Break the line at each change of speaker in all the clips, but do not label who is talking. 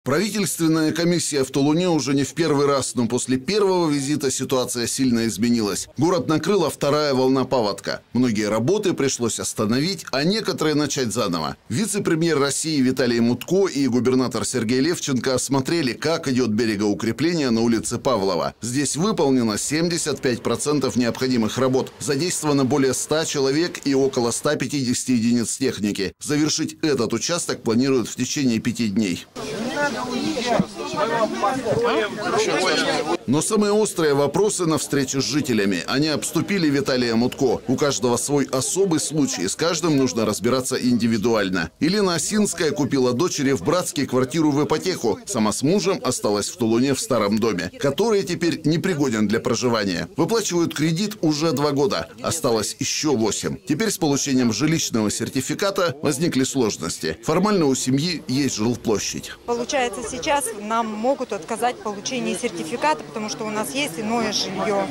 Правительственная комиссия в Тулуне уже не в первый раз, но после первого визита ситуация сильно изменилась. Город накрыла вторая волна паводка. Многие работы пришлось остановить, а некоторые начать заново. Вице-премьер России Виталий Мутко и губернатор Сергей Левченко осмотрели, как идет берегоукрепление на улице Павлова. Здесь выполнено 75% необходимых работ. Задействовано более 100 человек и около 150 единиц техники. Завершить этот участок планируют в течение 5 дней. Но самые острые вопросы на встрече с жителями. Они обступили Виталия Мутко. У каждого свой особый случай. С каждым нужно разбираться индивидуально. Елена Осинская купила дочери в Братске квартиру в ипотеку. Сама с мужем осталась в Тулуне в старом доме, который теперь непригоден для проживания. Выплачивают кредит уже 2 года. Осталось еще 8. Теперь с получением жилищного сертификата возникли сложности. Формально у семьи есть жилплощадь.
Получается, сейчас нам могут отказать в получении сертификата, потому что у нас есть иное жилье.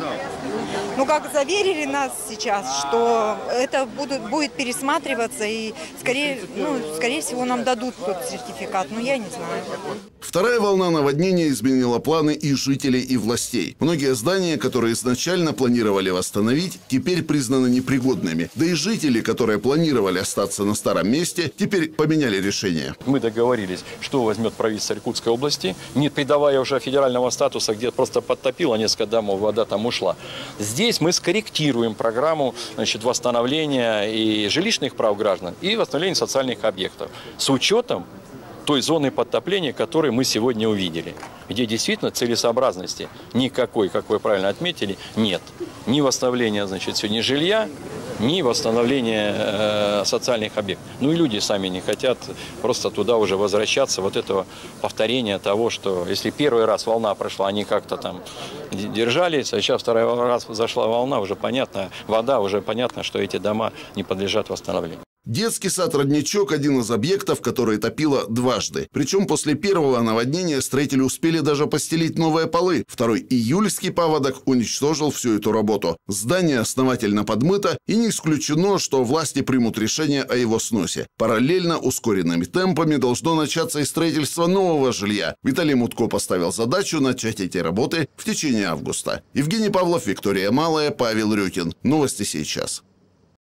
Ну, как заверили нас сейчас, что это будет пересматриваться и, скорее всего, нам дадут тот сертификат, но я не знаю.
Вторая волна наводнения изменила планы и жителей, и властей. Многие здания, которые изначально планировали восстановить, теперь признаны непригодными. Да и жители, которые планировали остаться на старом месте, теперь поменяли решение.
Мы договорились, что возьмет правительство Иркутской области, не придавая уже федерального статуса, где просто подтопило несколько домов, вода там ушла. Здесь мы скорректируем программу, восстановления и жилищных прав граждан, и восстановления социальных объектов с учетом той зоны подтопления, которую мы сегодня увидели, где действительно целесообразности никакой, как вы правильно отметили, нет. Ни восстановления, сегодня жилья, ни восстановления социальных объектов. Ну и люди сами не хотят просто туда уже возвращаться, вот этого повторения того, что если первый раз волна прошла, они как-то там держались, а сейчас второй раз зашла волна, уже понятно, вода, уже понятно, что эти дома не подлежат восстановлению.
Детский сад «Родничок» – один из объектов, который топило дважды. Причем после первого наводнения строители успели даже постелить новые полы. Второй июльский паводок уничтожил всю эту работу. Здание основательно подмыто, и не исключено, что власти примут решение о его сносе. Параллельно ускоренными темпами должно начаться и строительство нового жилья. Виталий Мутко поставил задачу начать эти работы в течение августа. Евгений Павлов, Виктория Малая, Павел Рюкин. Новости сейчас.